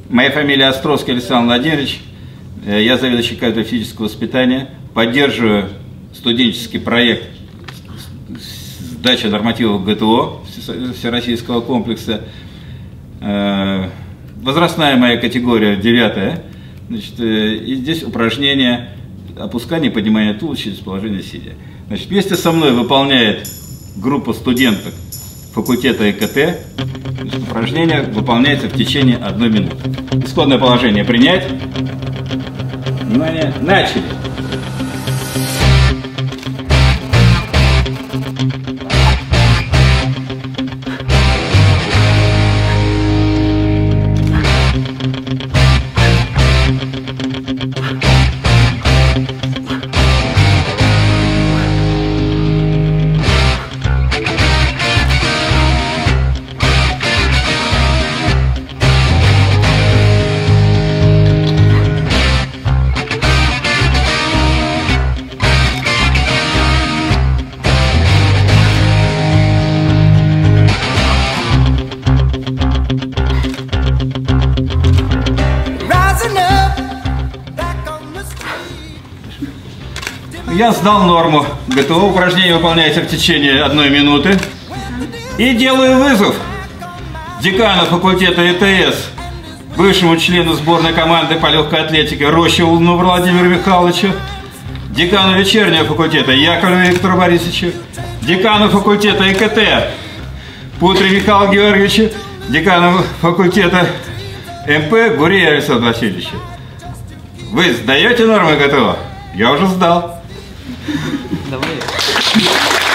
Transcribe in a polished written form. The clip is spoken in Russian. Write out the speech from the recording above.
Моя фамилия Островский Александр Владимирович. Я заведующий кафедрой физического воспитания. Поддерживаю студенческий проект сдачи нормативов ГТО Всероссийского комплекса. Возрастная моя категория 9. Значит, и здесь упражнение опускание и поднимание туловища через положение сидя. Значит, вместе со мной выполняет группа студенток факультета ЭКТ. Значит, упражнение выполняется в течение 1 минуты. Исходное положение принять. Внимание, начали. Я сдал норму. ГТО. Упражнение выполняется в течение 1 минуты. И делаю вызов декану факультета ЭТС, бывшему члену сборной команды по легкой атлетике Рощеву Владимиру Михайловичу, декану вечернего факультета Яковлеву Виктору Борисовичу, декану факультета ЭКТ Путре Михаилу Георгиевичу, декану факультета МП Гурееву Александру Васильевичу. Вы сдаете нормы ГТО? Я уже сдал. Давай.